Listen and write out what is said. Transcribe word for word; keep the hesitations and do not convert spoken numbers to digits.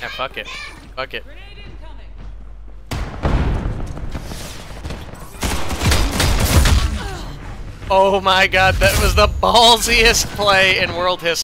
Yeah, fuck it. Fuck it. Oh my god, that was the ballsiest play in world history.